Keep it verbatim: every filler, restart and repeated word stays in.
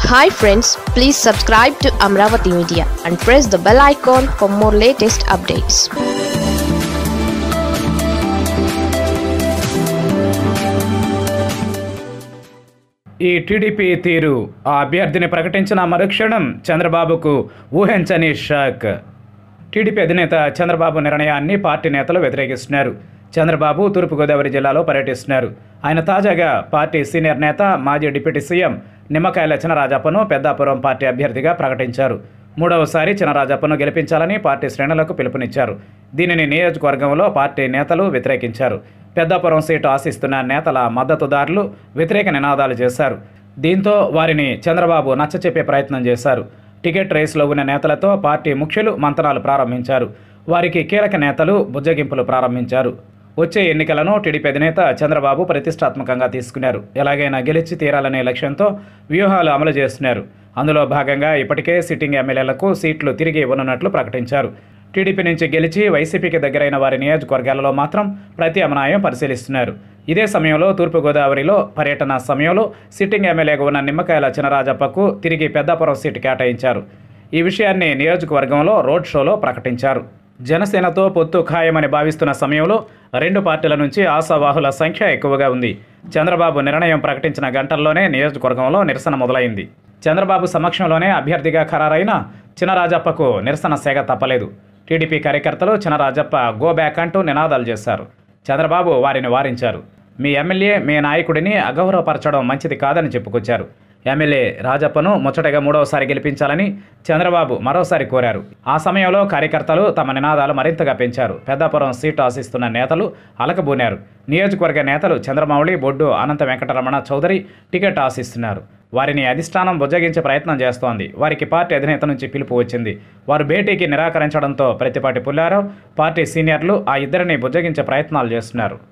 Hi friends, please subscribe to Amaravathi Media and press the bell icon for more latest updates. ఈ TDP తీరు ఆ అభ్యర్థిని ప్రకటించిన మరుక్షణం చంద్రబాబుకు ఊహించని షాక్. టీడీపీ అధినేత చంద్రబాబు నిర్ణయాన్ని పార్టీ నేతలు వ్యతిరేకిస్తున్నారు. చంద్రబాబు తూర్పుగోదావరి జిల్లాలో పర్యటిస్తున్నారు. ఆయన తాజాగా పార్టీ సీనియర్ నేత మాజీ డిప్యూటీ సీఎం నిమ్మకాయల చినరాజప్పను పెద్దాపురం పార్టీ అభ్యర్థిగా ప్రకటించారు. మూడవసారి చినరాజప్పను గెలిపించాలని పార్టీ శ్రేణులకు పిలుపునిచ్చారు. దీనిని నియోజకవర్గంలో పార్టీ నేతలు వ్యతిరేకించారు. పెద్దాపురం సీటు ఆశిస్తున్న నేతల మద్దతుదారులు వ్యతిరేక నినాదాలు చేశారు. దీంతో వారిని చంద్రబాబు నచ్చచెప్పే ప్రయత్నం చేశారు. టికెట్ రేసులో ఉన్న నేతలతో పార్టీ ముఖ్యులు మంతనాలు ప్రారంభించారు. వారికి కీలక నేతలు బుజ్జగింపులు ప్రారంభించారు. వచ్చే ఎన్నికలను టీడీపీ అధినేత చంద్రబాబు ప్రతిష్టాత్మకంగా తీసుకున్నారు. ఎలాగైనా గెలిచి తీరాలనే లక్ష్యంతో వ్యూహాలు అమలు చేస్తున్నారు. అందులో భాగంగా ఇప్పటికే సిట్టింగ్ ఎమ్మెల్యేలకు సీట్లు తిరిగి ఇవ్వనున్నట్లు ప్రకటించారు. టీడీపీ నుంచి గెలిచి వైసీపీకి దగ్గరైన వారి నియోజకవర్గాలలో మాత్రం ప్రత్యామ్నాయం పరిశీలిస్తున్నారు. ఇదే సమయంలో తూర్పుగోదావరిలో పర్యటన సమయంలో సిట్టింగ్ ఎమ్మెల్యేగా ఉన్న నిమ్మకాయల చినరాజప్పకు తిరిగి పెద్దాపురం సీటు కేటాయించారు. ఈ విషయాన్ని నియోజకవర్గంలో రోడ్ షోలో ప్రకటించారు. జనసేనతో పొత్తు ఖాయమని భావిస్తున్న సమయంలో రెండు పార్టీల నుంచి ఆశావాహుల సంఖ్య ఎక్కువగా ఉంది. చంద్రబాబు నిర్ణయం ప్రకటించిన గంటల్లోనే నియోజకవర్గంలో నిరసన మొదలైంది. చంద్రబాబు సమక్షంలోనే అభ్యర్థిగా ఖరారైన చినరాజప్పకు నిరసన సేగ తప్పలేదు. టీడీపీ కార్యకర్తలు చినరాజప్ప గో బ్యాక్ అంటూ నినాదాలు చేశారు. చంద్రబాబు వారిని వారించారు. మీ ఎమ్మెల్యే మీ నాయకుడిని అగౌరవపరచడం మంచిది కాదని చెప్పుకొచ్చారు. ఎమ్మెల్యే రాజప్పను ముచ్చటగా మూడవసారి గెలిపించాలని చంద్రబాబు మరోసారి కోరారు. ఆ సమయంలో కార్యకర్తలు తమ నినాదాలు మరింతగా పెంచారు. పెద్దాపురం సీటు ఆశిస్తున్న నేతలు అలకబూనారు. నియోజకవర్గ నేతలు చంద్రమౌళి, బొడ్డు అనంత వెంకటరమణ చౌదరి టికెట్ ఆశిస్తున్నారు. వారిని అధిష్టానం బుజ్జగించే ప్రయత్నం చేస్తోంది. వారికి పార్టీ అధినేత నుంచి పిలుపు వచ్చింది. వారు భేటీకి నిరాకరించడంతో ప్రతిపాటి పుల్లారావు, పార్టీ సీనియర్లు ఆ ఇద్దరిని బుజ్జగించే ప్రయత్నాలు చేస్తున్నారు.